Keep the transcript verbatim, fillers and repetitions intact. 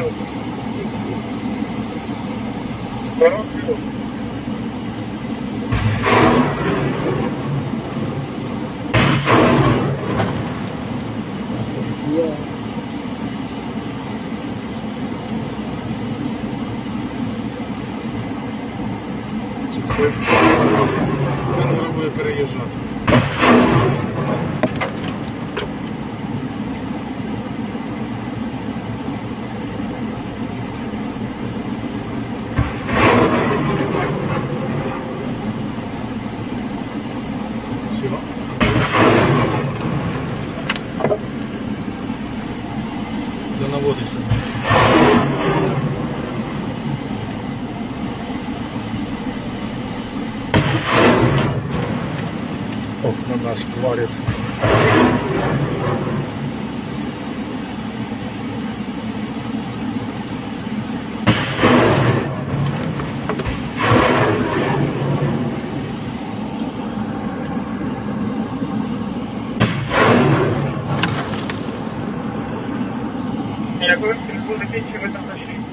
Він зараз буде переїжджати. Все. Де наводиться. Ох, на нас кварит. Якою ви закінчили там наші?